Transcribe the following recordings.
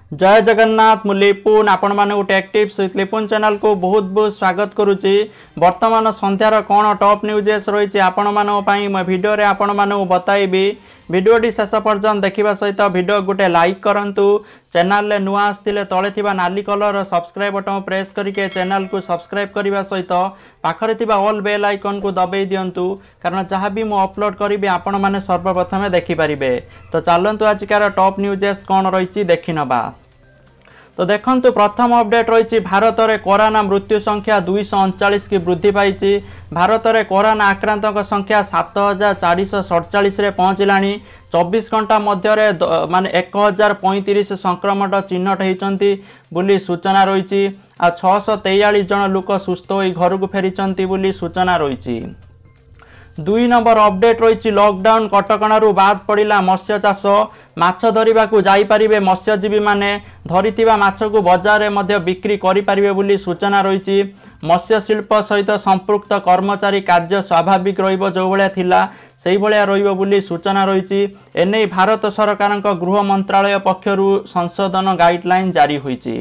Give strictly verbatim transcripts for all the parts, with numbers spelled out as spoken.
जय जगन्नाथ मु लिपुन आपण Manak tech tips with Lipun channel को बहुत बहुत स्वागत करुच्ची। वर्तमान संध्यार कौन टॉप न्यूजेस रही आपण मानक पई मैं वीडियो रे आपण मानक बताइबी। वीडियोटी शेष पर्यंत देखा सहित वीडियो गोटे लाइक करंतु। चैनल ले नुआ आसतिले तळे थिबा नाली कलर सब्सक्राइब बटन प्रेस करके चैनल को सब्सक्राइब करने सहित पाखरे थिबा ऑल बेल आइकन को दबाई दियंतु, कारण जहाँ भी मु अपलोड करी आपण माने सर्वप्रथम देखि परिबे। तो चलंतु आजिकार टॉप न्यूजेस कौन रही देखि नबा। तो देखंतु प्रथम अपडेट रही भारत में कोरोना मृत्यु संख्या दुईश अड़चाश की वृद्धि पाई। भारत में कोरोना आक्रांतों संख्या सात हजार चार सौ सड़चाश पहुँचला। चौबीस घंटा मध्य माने एक हजार पैंतीस संक्रमण चिन्हट होती बोली सूचना रही। आ छःश तेयालीस जन लोक सुस्थ हो घर को फेरी बोली सूचना रही। दुई नंबर अपडेट रही लॉकडाउन कटकणारू बाद पड़ा मत्स्य चाष। माछ धरिबा को जाई परिबे मत्स्यजीवी माने धरिथिबा माछ को बाजार में बिक्री करि परिबे बोली सूचना रही। मत्स्य शिल्प सहित संपृक्त कर्मचारी कार्य स्वाभाविक रहिबो जो भलिया थिला सेही भलिया रहिबो बोली सूचना रही। एने भारत सरकार गृह मंत्रालय पक्षरु संशोधन गाइडलाइन जारी होईची।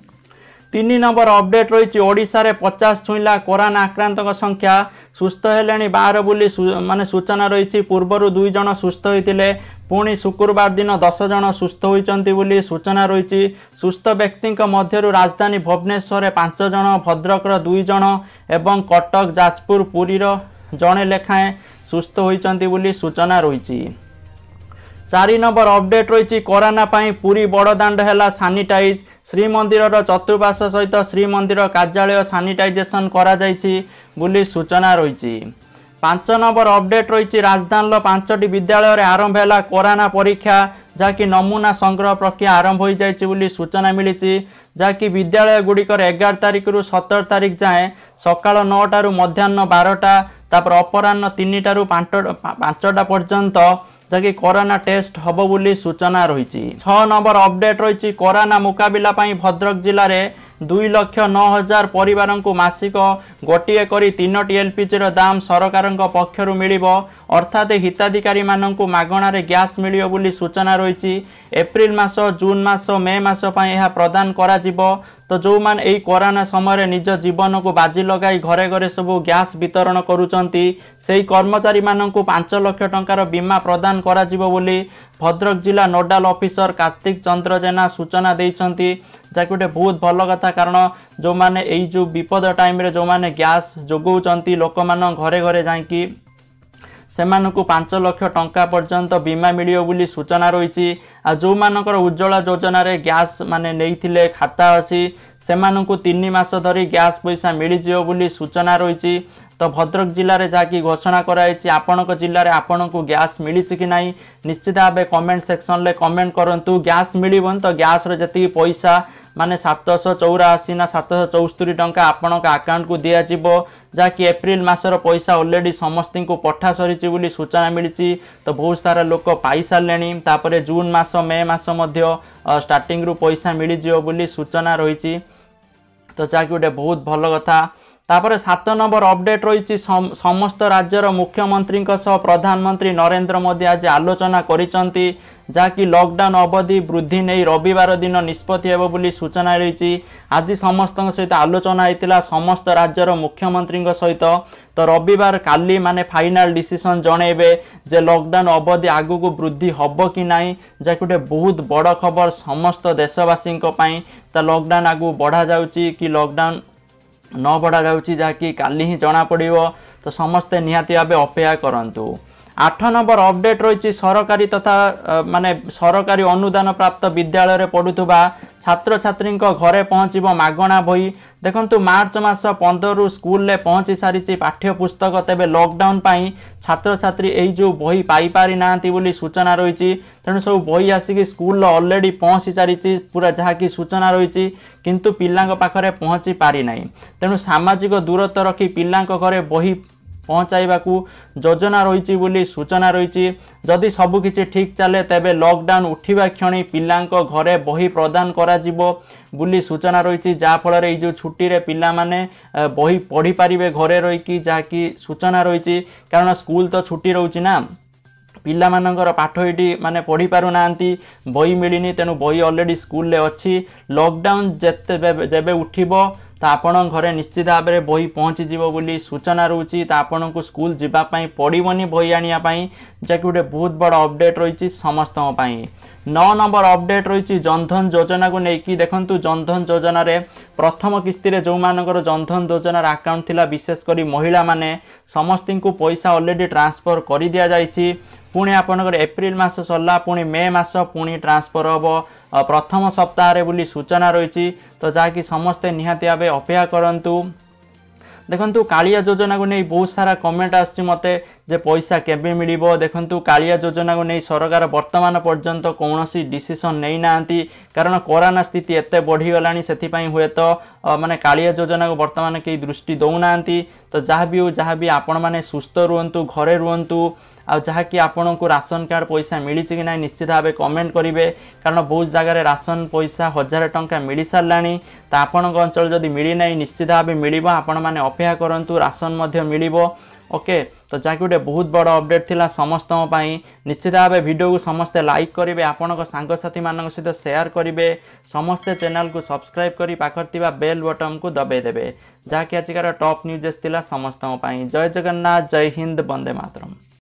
तीन नंबर अपडेट रही ओडिशा रे पचास छुईला कोरोना आक्रांत संख्या सुस्थ हेलेनी बार बोली माने सूचना रही। पूर्वर दुई जन सुस्थ होते पुणी शुक्रवार दिन दस जन सुस्थ होती बोली सूचना रही। सुस्थ व्यक्ति मध्यरु राजधानी भुवनेश्वर पांच जन, भद्रकर दुई जन एवं कटक, जाजपुर, पुरीर जड़े लेखाएं सुस्थ होती बोली सूचना रही। चार नंबर अपडेट रही कोरोना पाई पुरी बड़दाण्ड है सानिटाइज। श्रीमंदिर चतुर्पाश सहित श्रीमंदिर कार्यालय सानिटाइजेशन करा जाइछि बोली सूचना रही। पांच नंबर अपडेट रही राजधानी पांचटी विद्यालय रे आरंभ है कोरोना परीक्षा, जहाँकि नमूना संग्रह प्रक्रिया आरंभ हो जाइछि बोली सूचना मिली। जहाँकि विद्यालय गुड़िकर एगार तारिख रु सतर तारिख जाए सकाल नौटारू मध्याह्न बारटा तापर अपराह्न तीन टारू पांचटा पर्यंत जहाँकि कोरोना टेस्ट हब बोली सूचना रही। छह नंबर अपडेट रही कोरोना मुकाबिला पाई भद्रक जिले में दुई लक्ष नौ हजार परिवार को मासिक गोटे करी तीनोटी एलपीजी दाम सरकार पक्षर मिल, अर्थात हिताधिकारी मानक मागणार गैस मिल बोली सूचना रही। एप्रिल मास, जून मास, मे मास यह प्रदान करा जिवो। तो जो माने एई कोरोना समय निज जीवन को बाजी लगाई घरे घरे सब गैस वितरण करुचंती सेई कर्मचारी मानक पांच लक्ष टंकार बीमा प्रदान करा जिवो बोली भद्रक जिला नोडाल ऑफिसर कार्तिक चंद्र जेना सूचना देइचंती। जाकि गोटे बहुत भल कथा, कारण जो माने एई जो विपद टाइम रे जो माने गैस जोगौचंती लोक मान घरे घरे जाइकी सेमानकु पांच लक्ष टंका पर्यंत बीमा मिलियो बोली सूचना रही। आ जो मानकर उज्ज्वला योजना रे गैस माने नैथिले खाता अछि सेमानकु तीन मास धरी गैस पैसा मिल जियो बोली सूचना रही। तो भद्रक जिले में जहाँकि घोषणा कराई आपणक जिले में आपन को गैस मिली कि नहीं निश्चित भाव कमेंट सेक्शन में कमेंट करूँ। गैस मिलबन तो गैस जी पैसा माने सातश चौराशी ना सातश चौस्तरी टंका आपण आकाउंट को दिज्व, जहाँकि एप्रिल मासर पैसा ऑलरेडी समस्त को पठा सरी बोली सूचना मिली। तो बहुत सारा लोक पाई सारे तापर जून मास, मे मास स्टार्टिंग रु पैसा मिल जिवो बोली सूचना रही। तो जहाँकि गोटे बहुत भल कथा। तापर सात नंबर अपडेट रही समस्त राज्यर मुख्यमंत्री सह प्रधानमंत्री नरेंद्र मोदी आज आलोचना करिसंती, जहाँकि लॉकडाउन अवधि वृद्धि नहीं रविवार दिन निष्पत्ति हेबो बोली सूचना रही। आज समस्त सहित आलोचना होता समस्त राज्यर मुख्यमंत्री सहित। तो रविवार काली माने फाइनल डिसीजन जणेबे जे लॉकडाउन अवधि आगु को वृद्धि हबो कि नहीं, जहाँकि गोटे बहुत बड़ खबर समस्त देशवासी तो लॉकडाउन आगु बढ़ा जाउची कि लॉकडाउन न बढ़ा जाउची जहाँकि काली ही जना पड़िबो। तो समस्ते निहाती भावे अपेक्षा करंतु। आठ नंबर अपडेट रही सरकारी तथा माने सरकारी अनुदान प्राप्त विद्यालय रे पढ़ुथुबा छात्र छात्री घरे पहुँचब मागणा बही। देखंतु मार्च मास पंद्रह रु स्कूल ले पहुँची सारी पाठ्य पुस्तक, तेबे लॉकडाउन पाई छात्र छात्री एई जो बही पाई पारि नांती बोली सूचना रही। तेणु सब बही आसिक स्कूल ऑलरेडी पहुँची सारी पूरा जहाँकि सूचना रही, किंतु पिलांक पाखरे पहुँची पारि नाही। तेणु सामाजिक दूरत्व रखी पिलांक घरे बही पहुँचाइबाकू योजना रही बोली सूचना रही। जदि सबकिछि ठीक चले तेबे लॉकडाउन उठिबा क्षणी पिलांक घरे बही प्रदान करा जिवो बोली सूचना रही। जाफल ये जो छुट्टी रे पिला माने बही पढ़ी पारिबे घरे रही, जहाँकि सूचना रही। कारण स्कूल तो छुट्टी रोची ना, पिला मानकर पाठ ये माने पढ़ी पारु नांती बही मिलनी तेणु बही ऑलरेडी स्कूल रे अच्छी लॉकडाउन जेते जेबे उठिबो तो आपण घरे निश्चित भाव में बही पहुँची जीवो बोली सूचना रोची तो आपण को स्कूल जीवाई पड़ोनी बही आनिया जैक गोटे बहुत बड़ अपडेट रही समस्त नौ नंबर अपडेट रही जनधन योजना को लेकिन देखंतु जनधन योजना रे प्रथम किस्ती रे जो मानकर जनधन योजना अकाउंट थिला विशेषकर महिला माने समस्त को पैसा ऑलरेडी ट्रांसफर कर दि जाइए पुणी आपनकर एप्रिल मास सरला पुणी मे मास पुणी ट्रांसफर हम प्रथम सप्ताह रे बोली सूचना रही तो जहाँकि समस्ते निहाती भाव अपेक्षा करंतु देखंतु कालिया योजना को नहीं बहुत सारा कमेंट आछि मते जे पैसा केबे मिलिबो देखंतु कालिया योजना को नहीं सरकार वर्तमान पर्यंत कौनसी डिसीजन नहीं नांती कारण कोरोना स्थिति एते बढ़ी गलानी सेति पई हुए तो माने कालिया योजना को वर्तमान के दृष्टि दौनांती तो जहाँ भी हो जहाँ भी आपण माने सुस्थ रुहंतु घरे रुहंतु आ जहाँ कि आपण को राशन कार्ड पैसा मिली कि ना निश्चित भाव कमेंट करेंगे कारण बहुत जगह राशन पैसा हजार टंका मिल सारानी तो आपण अंचल जदि मिलना निश्चित भाव मिल आपण मैंने अपेक्षा करूँ राशन मिल ओके तो जहाँ गोटे बहुत बड़ अपडेट थिला समस्त निश्चित भाव वीडियो को समस्ते लाइक करेंगे आपण सांगसाथी मान सहित शेयर करेंगे समस्ते चैनल को सब्सक्राइब करी पाखर बेल बटन को दबाई देवे जहाँकि आजिकार टॉप न्यूज समस्त जय जगन्नाथ जय हिंद वंदे मातरम।